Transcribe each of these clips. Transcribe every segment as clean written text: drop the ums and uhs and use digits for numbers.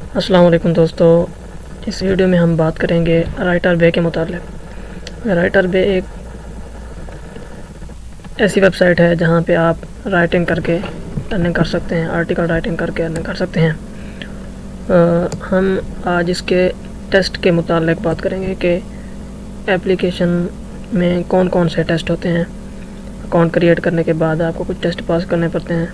अस्सलाम वालेकुम दोस्तों। इस वीडियो में हम बात करेंगे राइटर बे के मुताल्लिक़। राइटर बे एक ऐसी वेबसाइट है जहां पे आप राइटिंग करके अर्निंग कर सकते हैं, आर्टिकल राइटिंग करके अर्निंग कर सकते हैं। हम आज इसके टेस्ट के मुताल्लिक़ बात करेंगे कि एप्लीकेशन में कौन कौन से टेस्ट होते हैं। अकाउंट क्रिएट करने के बाद आपको कुछ टेस्ट पास करने पड़ते हैं।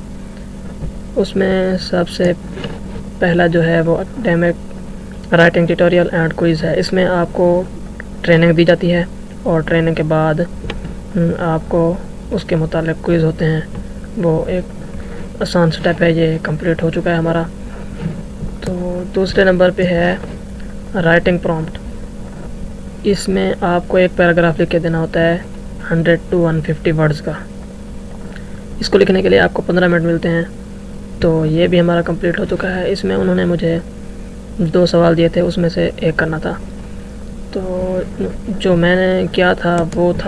उसमें सबसे पहला जो है वो academic writing tutorial and quiz है। इसमें आपको ट्रेनिंग दी जाती है और ट्रेनिंग के बाद आपको उसके मुतालिक क्विज़ होते हैं। वो एक आसान स्टेप है, ये कंप्लीट हो चुका है हमारा। तो दूसरे नंबर पे है राइटिंग प्रॉम्प्ट। इसमें आपको एक पैराग्राफ लिख के देना होता है 100 to 150 वर्ड्स का। इसको लिखने के लिए आपको 15 मिनट मिलते हैं। तो ये भी हमारा कंप्लीट हो चुका है। इसमें उन्होंने मुझे 2 सवाल दिए थे, उसमें से एक करना था। तो जो मैंने किया था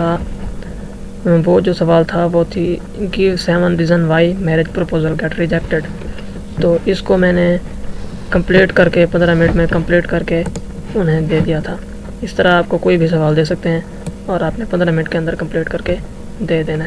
वो जो सवाल था वो थी give 7 reason why marriage proposal get rejected. तो इसको मैंने कंप्लीट करके 15 मिनट में कंप्लीट करके उन्हें दे दिया था। इस तरह आपको कोई भी सवाल दे सकते हैं और आपने 15 मिनट के अंदर कंप्लीट करके दे देना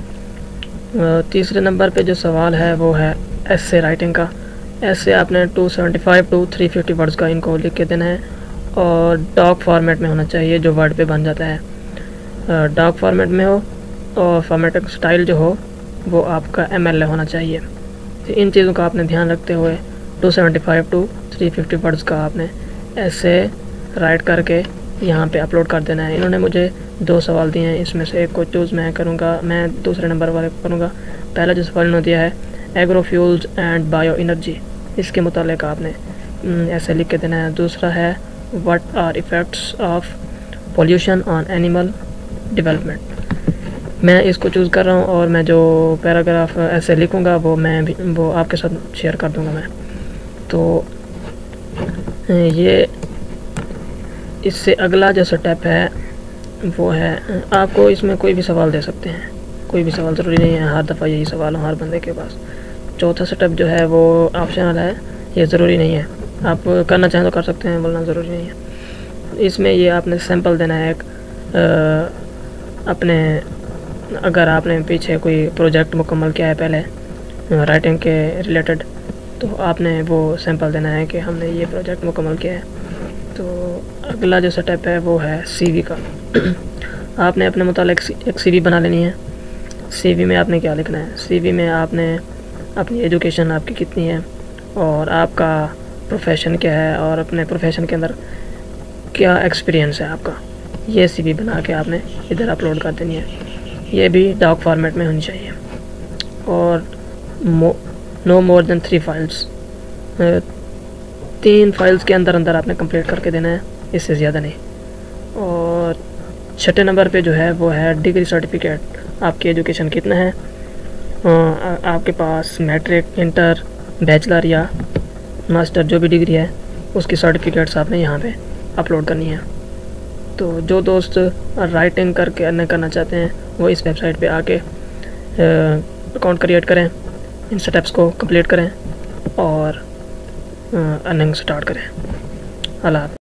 है। तीसरे नंबर पे जो सवाल है वो है ऐसे राइटिंग का। ऐसे आपने 275 to 350 वर्ड्स का इनको लिख के देना है और डॉक फॉर्मेट में होना चाहिए, जो वर्ड पे बन जाता है। डॉक फॉर्मेट में हो और फॉर्मेटिंग स्टाइल जो हो वो आपका ML होना चाहिए। तो इन चीज़ों का आपने ध्यान रखते हुए 275 to 350 वर्ड्स का आपने ऐसे राइट करके यहाँ पे अपलोड कर देना है। इन्होंने मुझे 2 सवाल दिए हैं, इसमें से एक को चूज़ मैं करूँगा, मैं दूसरे नंबर वाले को करूँगा। पहला जो सवाल इन्होंने दिया है एग्रोफ्यूल्स एंड बायो एनर्जी, इसके मुतालिक आपने ऐसे लिख के देना है। दूसरा है what are effects of pollution on animal development. मैं इसको चूज़ कर रहा हूँ और मैं जो पैराग्राफ ऐसे लिखूँगा वो आपके साथ शेयर कर दूँगा मैं। तो ये इससे अगला जो स्टेप है वो है आपको इसमें कोई भी सवाल दे सकते हैं, कोई भी सवाल ज़रूरी नहीं है हर दफ़ा यही सवाल हो हर बंदे के पास। चौथा स्टेप जो है वो ऑप्शनल है, ये ज़रूरी नहीं है, आप करना चाहें तो कर सकते हैं, बोलना ज़रूरी नहीं है। इसमें ये आपने सैंपल देना है एक अपने, अगर आपने पीछे कोई प्रोजेक्ट मुकम्मल किया है पहले राइटिंग के रिलेटेड, तो आपने वो सैंपल देना है कि हमने ये प्रोजेक्ट मुकम्मल किया है। तो अगला जो स्टेप है वो है CV का। आपने अपने मुतालिक एक CV बना लेनी है। CV में आपने क्या लिखना है? CV में आपने अपनी एजुकेशन आपकी कितनी है और आपका प्रोफेशन क्या है और अपने प्रोफेशन के अंदर क्या एक्सपीरियंस है आपका, ये CV बना के आपने इधर अपलोड कर देनी है। ये भी डॉक फॉर्मेट में होनी चाहिए और no more than 3 files, 3 files के अंदर आपने कंप्लीट करके देना है, इससे ज़्यादा नहीं। और छठे नंबर पे जो है वो है डिग्री सर्टिफिकेट। आपकी एजुकेशन कितना है, आपके पास मैट्रिक, इंटर, बैचलर या मास्टर जो भी डिग्री है उसकी सर्टिफिकेट्स आपने यहाँ पे अपलोड करनी है। तो जो दोस्त राइटिंग करके अर्निंग करना चाहते हैं वो इस वेबसाइट पे आके अकाउंट क्रिएट करें, इन स्टेप्स को कंप्लीट करें और अर्निंग स्टार्ट करें। अल्लाह।